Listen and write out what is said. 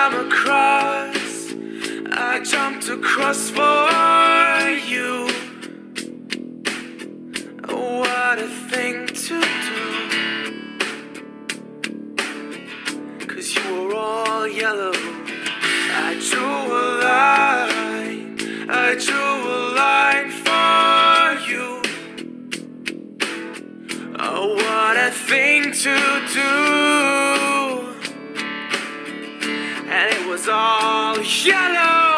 swam across, I jumped across for you. What a thing to do, 'cause you were all yellow. I drew a line for you. Oh, what a thing to do. And it was all yellow.